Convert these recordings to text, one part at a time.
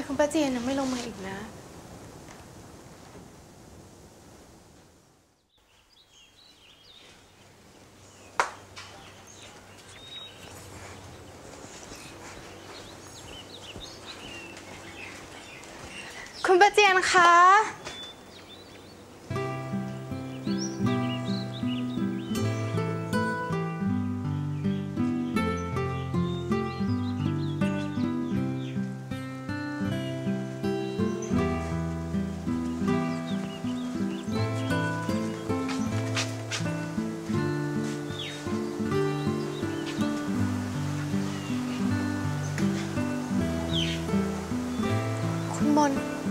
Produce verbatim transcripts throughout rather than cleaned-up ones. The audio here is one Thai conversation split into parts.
คุณป้าเจียนยังไม่ลงมาอีกนะคุณป้าเจียนคะคุณมน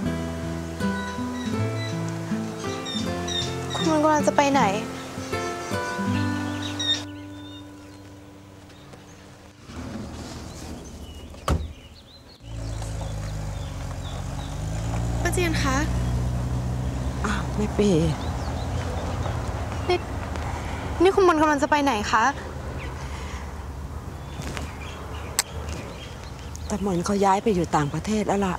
คุณมนกำลังจะไปไหนป้าเจียนคะอ้าวแม่ปีนี่นี่คุณมนกำลังจะไปไหนคะแต่มนเขาย้ายไปอยู่ต่างประเทศแล้วล่ะ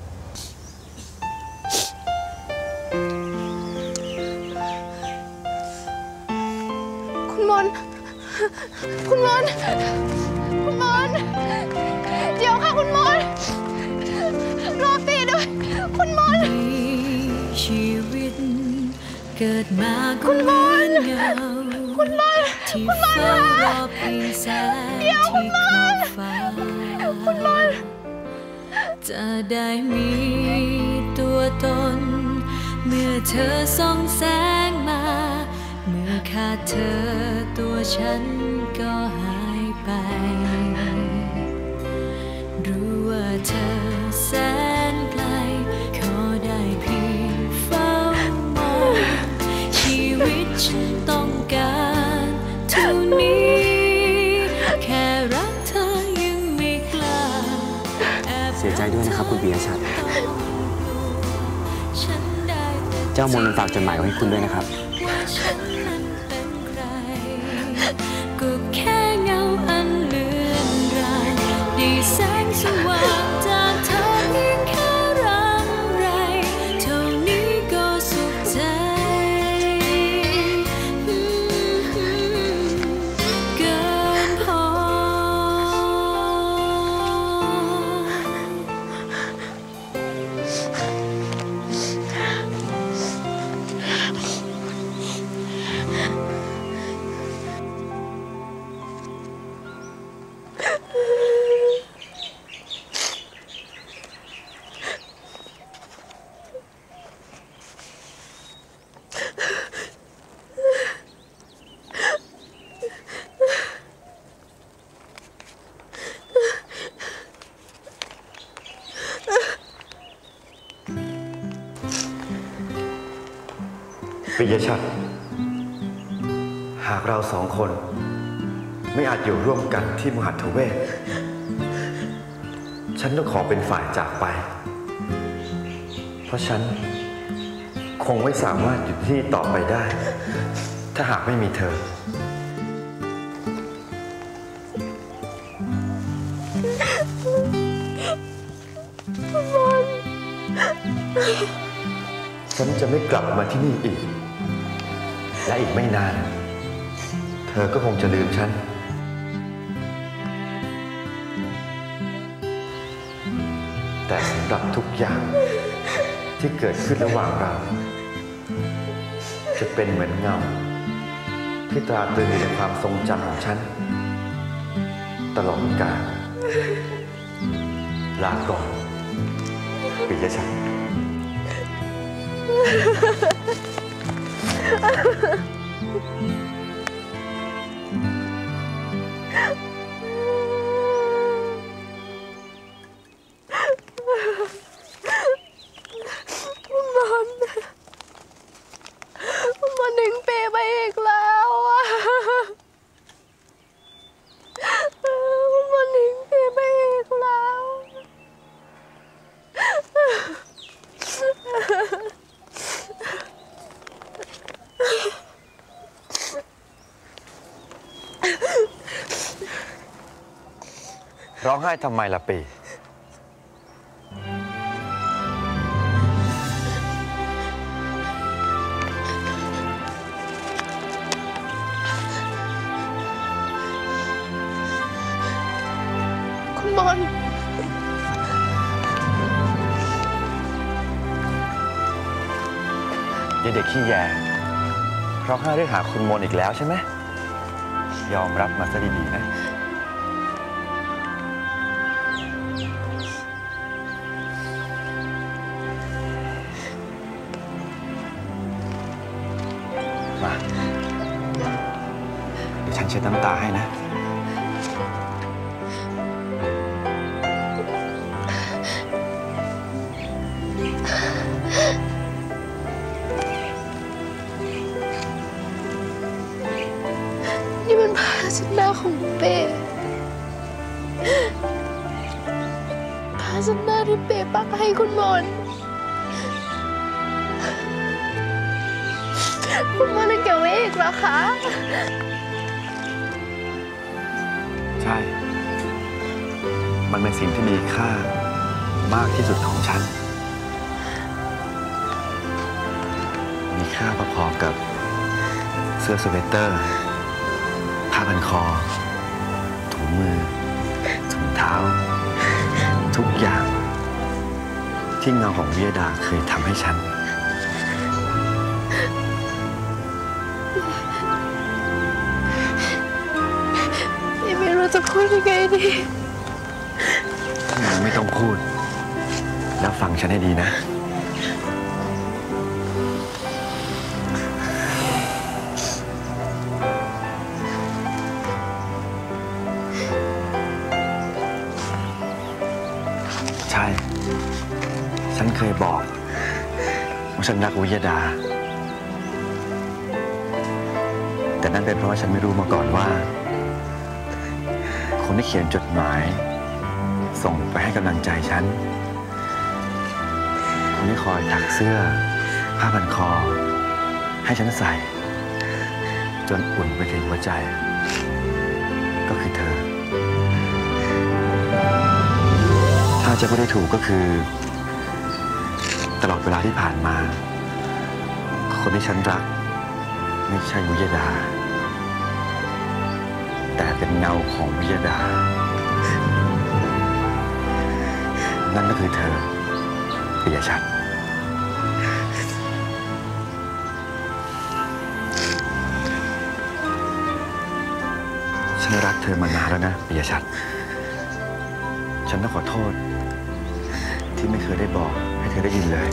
คุณมนคุณมนคุณมนเดี๋ยวค่ะคุณมนรอปีด้วยคุณมนชีวิตเกิดมาก็เหมือนเงาที่เฝ้ารอเพียงแสงที่ขอบฟ้าจะได้มีตัวตนเมื่อเธอส่องแสงมาเมื่อขาดเธอตัวฉันก็หายไปรู้ว่าเธอแสนไกลขอได้เพียงเฝ้ามองชีวิตฉันต้องการเท่านี้แค่รักเธอยังไม่กล้าเสียใจด้วยนะครับคุณปิยชัดเจ้ามนต์ฝากจดหมายไว้ให้คุณด้วยนะครับก็แค่เงาอันเลือนรางได้แสงสว่างจากเธอเพียงแค่รำไรเท่านี้ก็สุขใจเกินพอปิยชัดหากเราสองคนไม่อาจอยู่ร่วมกันที่มหัทเวศฉันต้องขอเป็นฝ่ายจากไปเพราะฉันคงไม่สามารถอยู่ที่นี่ต่อไปได้ถ้าหากไม่มีเธอฉันจะไม่กลับมาที่นี่อีกและอีกไม่นานเธอก็คงจะลืมฉันแต่สำหรับทุกอย่างที่เกิดขึ้นระหว่างเราจะเป็นเหมือนเงาที่ตราตรึงอยู่ในความทรงจำของฉันตลอดกาลลาก่อนปิยชัดมันหนึ่งปีไปอีกแล้วอ่ะมันหนึ่งปีไปอีกแล้วร้องไห้ทำไมล่ะปียายเด็กขี้แยร้องไห้เรื่องหาคุณมนอีกแล้วใช่ไหมยอมรับมาซะดีๆนะมาเดี๋ยวฉันเช็ดน้ำตาให้นะนี่มันผ้าเช็ดหน้าของเป้ผ้าเช็ดหน้าที่เป้ปักให้คุณมนคุณมนยังเก็บไว้อีกเหรอคะใช่มันเป็นสิ่งที่มีค่ามากที่สุดของฉันมีค่าพอๆกับเสื้อสเวตเตอร์ผ้าพันคอถุงมือถุงเท้าทุกอย่างที่เงาของวิยดาเคยทำให้ฉันไม่รู้จะพูดยังไงดีไม่ต้องพูดแล้วฟังฉันให้ดีนะใช่ฉันเคยบอกว่าฉันรักวิยดาแต่นั่นเป็นเพราะว่าฉันไม่รู้มาก่อนว่าคนที่เขียนจดหมายส่งไปให้กำลังใจฉันคนที่คอยถักเสื้อผ้าพันคอให้ฉันใส่จนอุ่นไปถึงหัวใจก็คือเธอถ้าจะไม่ได้ถูกก็คือตลอดเวลาที่ผ่านมาคนที่ฉันรักไม่ใช่วิยดาแต่เป็นเงาของวิยดานั่นก็คือเธอปิยชัดฉันรักเธอมานานแล้วนะปิยชัดฉันต้องขอโทษที่ไม่เคยได้บอกให้เธอได้ยินเลย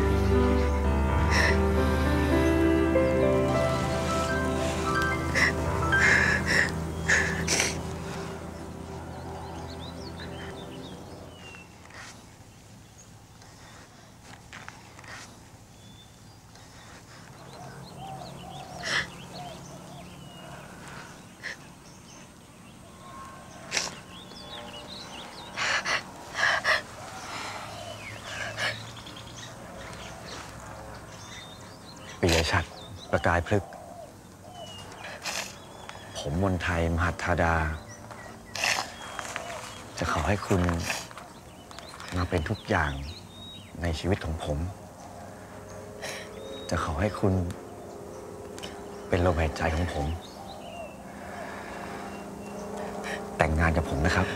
ปิยชัดประกายพฤกษ์ผมมนไทยมหัทธาดาจะขอให้คุณมาเป็นทุกอย่างในชีวิตของผมจะขอให้คุณเป็นลมหายใจของผมแต่งงานกับผมนะครับ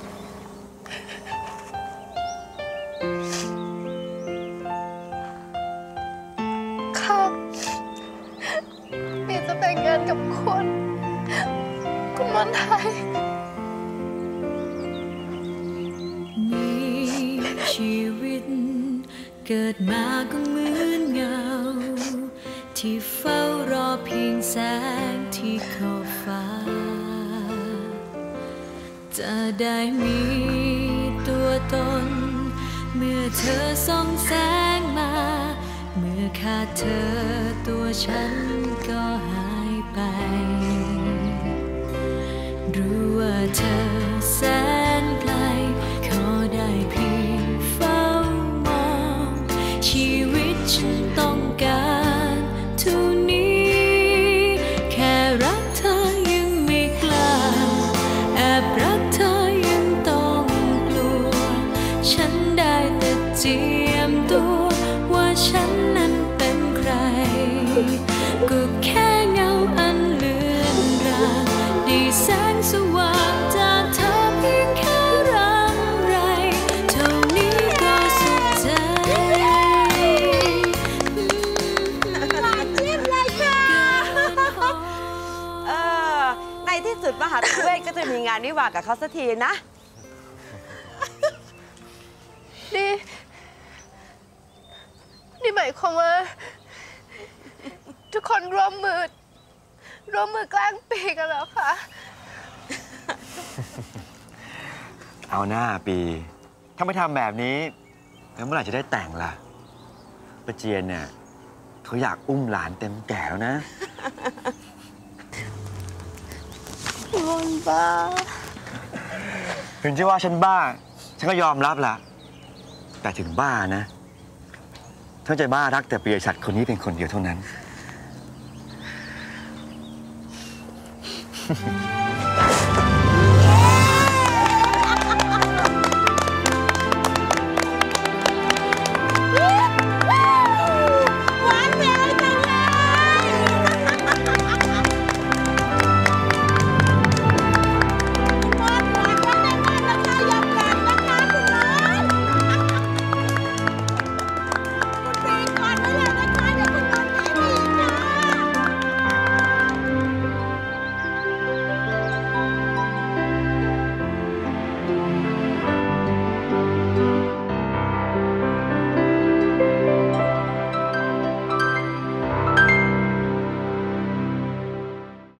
แต่งงานกับคนคุณมนไทยมีชีวิตเกิดมาก็เหมือนเงาที่เฝ้ารอเพียงแสงที่ขอบฟ้าจะได้มีตัวตนเมื่อเธอส่องแสงมาเมื่อขาดเธอตัวฉันก็หายไปรู้ว่าเธอแสนไกลขอได้เพียงเฝ้ามองชีวิตฉันต้องการเท่านี้แค่รักเธอยังไม่กล้าแอบรักเธอยังต้องกลัวฉันได้แต่เจียมตัวว่าฉันนั้นเป็นใครก็งานวิวาห์กับเขาสักทีนะนี่ นี่หมายความว่า ทุกคนร่วมมือ ร่วมมือแกล้งปีกันแล้วค่ะเอาหน้าปี ถ้าไม่ทำแบบนี้แล้วเมื่อไหร่จะได้แต่งล่ะป้าเจียนเนี่ยเขาอยากอุ้มหลานเต็มแก่แล้วนะคนบ้าถึงจะว่าฉันบ้า ฉันก็ยอมรับละแต่ถึงบ้านะฉันจะบ้ารักแต่ปียชัดคนนี้เป็นคนเดียวเท่านั้น